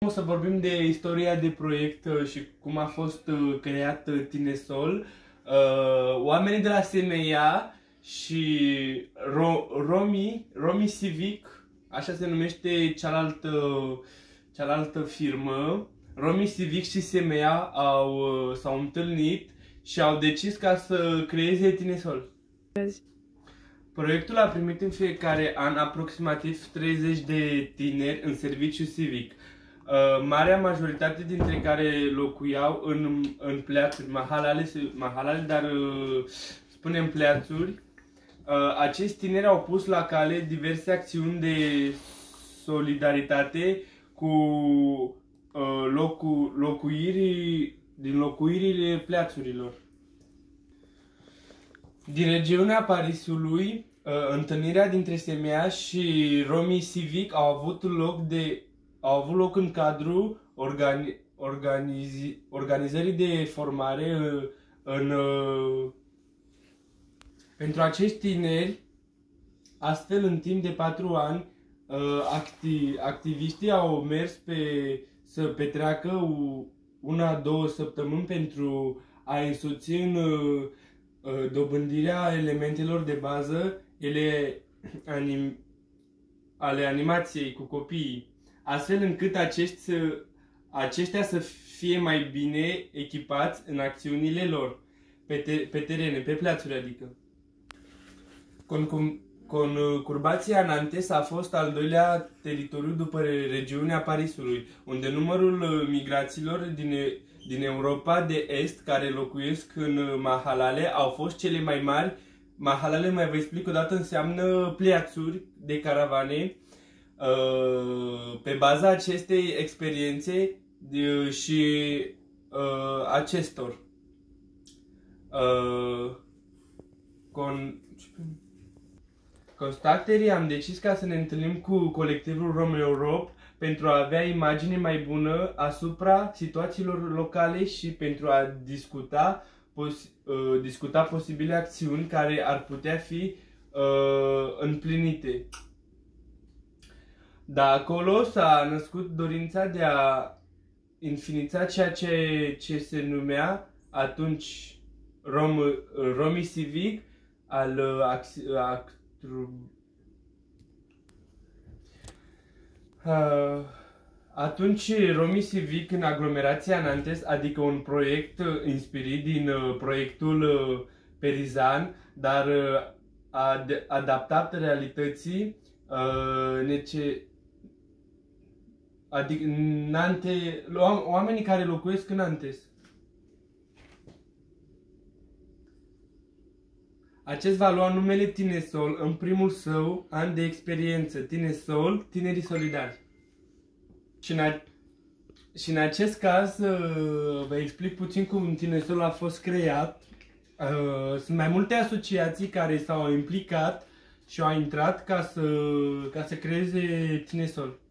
O să vorbim de istoria de proiect și cum a fost creat Tinesol. Oamenii de la SMEA și Romi Civic, așa se numește cealaltă firmă. Romi Civic și SMEA s-au întâlnit și au decis ca să creeze Tinesol. Proiectul a primit în fiecare an aproximativ 30 de tineri în serviciu civic. Marea majoritate dintre care locuiau în pleațuri, mahalale, dar spunem pleațuri. Acești tineri au pus la cale diverse acțiuni de solidaritate cu din locuirile pleațurilor. Din regiunea Parisului, întâlnirea dintre SMEA și Romi Civic au avut loc în cadrul organizării de formare pentru acești tineri. Astfel, în timp de 4 ani, activiștii au mers să petreacă 1-2 săptămâni pentru a însoți în dobândirea elementelor de bază ale animației cu copiii, astfel încât aceștia să fie mai bine echipați în acțiunile lor, pe terene, pe pleațuri adică. Conurbația Nantes a fost al doilea teritoriu după regiunea Parisului, unde numărul migraților din Europa de Est care locuiesc în mahalale au fost cele mai mari. Mahalale, mai vă explic o dată, înseamnă pleațuri de caravane. Pe baza acestei experiențe și acestor constatării am decis ca să ne întâlnim cu colectivul Rome Europe pentru a avea imagine mai bună asupra situațiilor locale și pentru a discuta posibile acțiuni care ar putea fi împlinite. De acolo s-a născut dorința de a înființa ceea ce se numea atunci Romi Civic atunci Romi Civic în aglomerația Nantes, adică un proiect inspirat din proiectul Perizan, dar adaptat realității, adică oamenii care locuiesc în Nantes. Acest va lua numele Tinesol în primul său an de experiență, Tinesol, Tinerii Solidari. Și în acest caz vă explic puțin cum Tinesol a fost creat. Sunt mai multe asociații care s-au implicat și au intrat ca să creeze Tinesol.